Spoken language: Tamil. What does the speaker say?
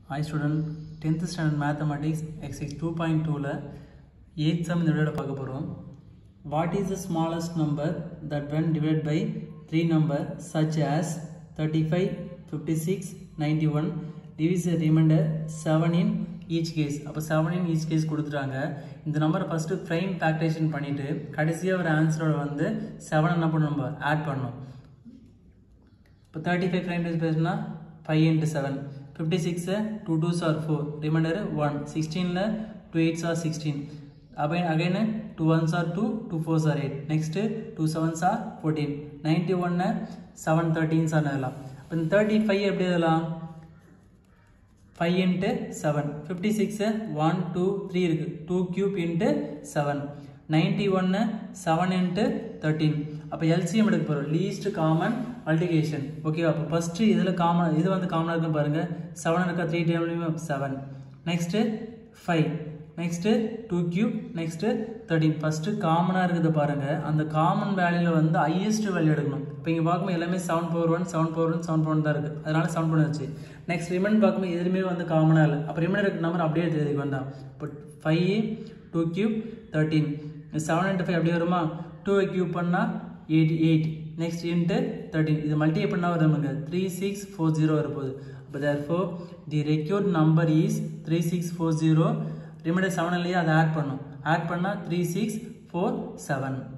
Hi student, 10th standard mathematics exercise 2.2 ல 8th sum இந்த வீடியோல பார்க்க போறோம். What is the smallest number that when divided by three numbers such as 35, 56, 91 divides the remainder 7 in each case. அப்ப 7 in each case கொடுத்துட்டாங்க. இந்த நம்பரை first prime factorization பண்ணிட்டு கடைசியா ஒரு ஆன்சரோட வந்து 7 என்ன பண்ணணும் நம்ம ஆட் பண்ணணும். இப்போ 35 prime factorization 5 into 7. 56 2 2s are 4 remainder 1 16 2 8s are 16 again 2 1s are 2 2 4s are 8 next 2 7s are 14 91 7 13s are எழுதலாம். அப்ப 35 எப்படி எழுதலாம் 5 into 7 56 1 2 3 இருக்கு 2 cube into 7 91 7 into 13 அப்ப LCM எடுக்க போறோம் least common multiplication ஓகே அப்ப ஃபர்ஸ்ட் இதுல காமன் இது வந்து காமனா இருக்கு பாருங்க 7 இருக்கா 3 டைம்லயும் 7 next 5 next 2 cube next 13 first காமனா இருக்குது பாருங்க அந்த காமன் வேல்யூல வந்து ஹையஸ்ட் வேல்யூ எடுக்கணும் இப்போ இங்க பாக்கும்போது எல்லாமே 7 power 1 7 power 1 7 power 1 தான் இருக்கு அதனால 7 பண்ணியாச்சு நெக்ஸ்ட் ரிமைண்டர் பாக்கும்போது எதுமே வந்து காமனா இல்ல அப்ப ரிமைண்டர் இருக்க நம்பர் அப்படியே எழுதிக்க வேண்டாம் பட் 5 2 cube 13 7 into 5 அப்படியே வருமா 2 cube பண்ணா 8 next into 13 இது மல்டிப்ளை பண்ணா வரும் நமக்கு 3640 வரப்போகுது அப்ப therefore the required number is 3640 remainder 7 இல்லையா அதை ஆட் பண்ணனும் ஆட் பண்ணா 3647